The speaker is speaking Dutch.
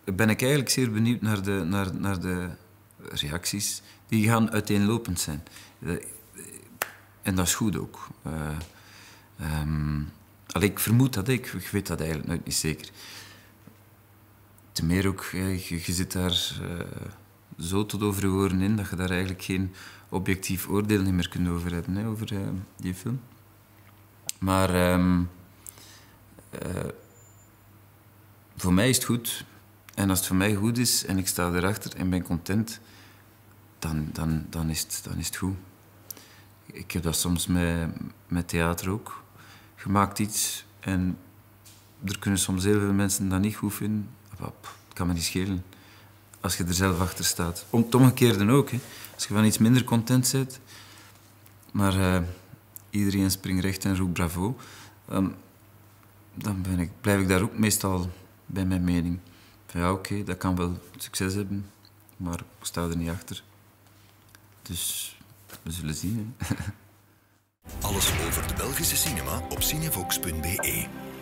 ben ik eigenlijk zeer benieuwd naar de reacties. Die gaan uiteenlopend zijn. En dat is goed ook. Ik vermoed dat ik weet dat eigenlijk nooit niet zeker. Ten meer ook, je zit daar zo tot over je oren in dat je daar eigenlijk geen objectief oordeel niet meer kunt over hebben, hè, over die film. Maar voor mij is het goed. En als het voor mij goed is en ik sta erachter en ben content, dan is het goed. Ik heb dat soms met theater ook. Je maakt iets en er kunnen soms heel veel mensen dat niet goed vinden. Het kan me niet schelen als je er zelf achter staat. Om het omgekeerde ook. Hè. Als je van iets minder content bent, maar iedereen springt recht en roept bravo, dan blijf ik daar ook meestal bij mijn mening. Van ja, oké, dat kan wel succes hebben, maar ik sta er niet achter. Dus we zullen zien. Hè. Alles over de Belgische cinema op cinevox.be.